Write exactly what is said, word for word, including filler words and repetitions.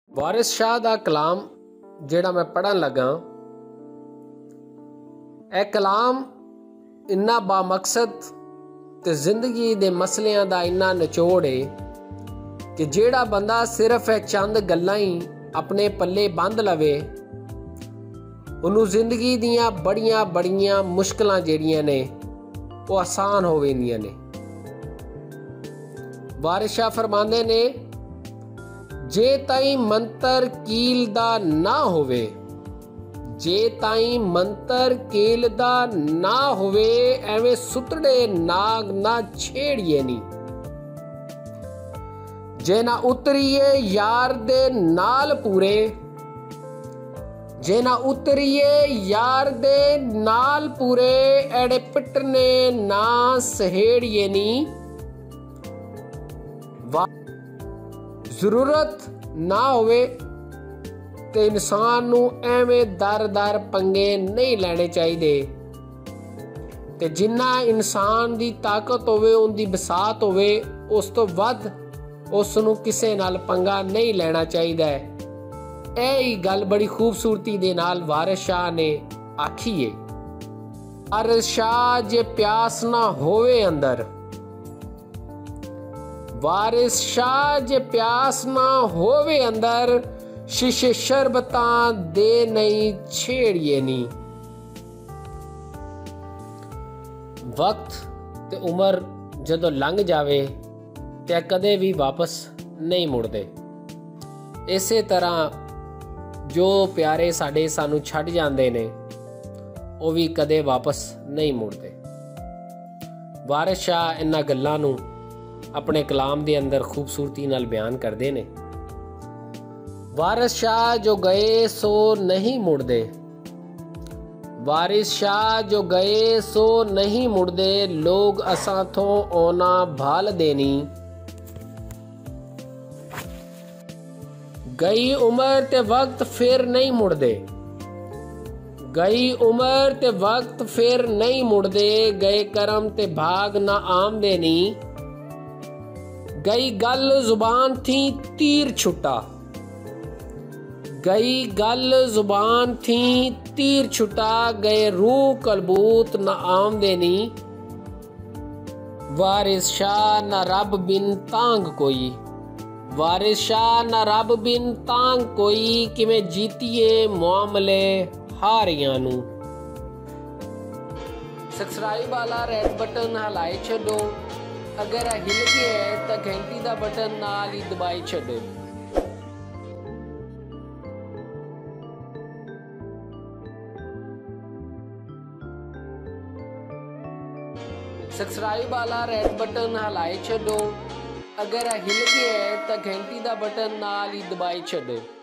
वारिस शाह दा कलाम जिहड़ा मैं पढ़न लगा, यह कलाम इन्ना बामकसद ते जिंदगी दे मसलियां दा इन्ना निचोड़ है कि जिहड़ा बंदा सिर्फ यह चंद गल्लां ही अपने पल्ले बंद लवे, उन्होंने जिंदगी दियां बड़ियां बड़ियां मुश्किलां जिहड़ियां ने वो आसान हो वेंदियां ने। वारिस शाह फरमांदे ने, जे ताई मंतर कील दा ना होवे, जे ताई मंतर कील दा ना होवे, एवें सुतड़े नाग ना छेड़िए नी। जे ना उतरिए यार दे नाल पूरे, जे ना उतरिए यार दे नाल पूरे, एड़े पिटने ना सहेड़िए नी। जरूरत ना होवे ते इंसान नू एवें दर दर पंगे नहीं लेने चाहिए, ते जिन्ना इंसान दी ताकत होवे, उनदी बसात होवे, उस तो वध उस नू किसे नाल पंगा नहीं लेना चाहिए। यही गल बड़ी खूबसूरती दे नाल वारिस शाह ने आखी है। वारिस शाह जे प्यास ना होवे अंदर, वारिस शाह जे प्यास ना होवे अंदर, शीशे शरबतां दे नहीं छेड़िए नी। वक्त ते उमर जदों लंघ जावे ते कदे भी वापस नहीं मुड़दे। इसे तरह जो प्यारे साडे सानू छड्ड जांदे ने, वो भी कदे वापस नहीं मुड़दे। वारिस शाह इन्हां गल्लां नू अपने कलाम दे अंदर खूबसूरती नाल बयान करते ने। वारिस शाह जो गए सो नहीं मुड़दे, वारिस शाह जो गए सो नहीं मुड़दे, लोग असां थों ओना भाल देनी। गई उम्र ते वक्त फिर नहीं मुड़दे, गई उम्र ते वक्त फिर नहीं मुड़दे, गए करम ते भाग ना आमदे नी। गई गल जुबान थी तीर छुटा, गई गल जुबान थी तीर छुटा, गए रूह कलबूत न आमदे नी। वारिस शाह न रब बिन तांग कोई, वारिस शाह न रब बिन तांग कोई, किवें जीतीए मुआमले हारियां नू। सब्सक्राइब वाला रेड बटन हलाए छड्डो, अगर हिल गया है तो घंटी का बटन नाल ही दबाई छड्डो। सब्सक्राइब वाला रेड बटन हलाए छड्डो, अगर हिल गया है तो घंटी का बटन नाल ही दबाई छड्डो।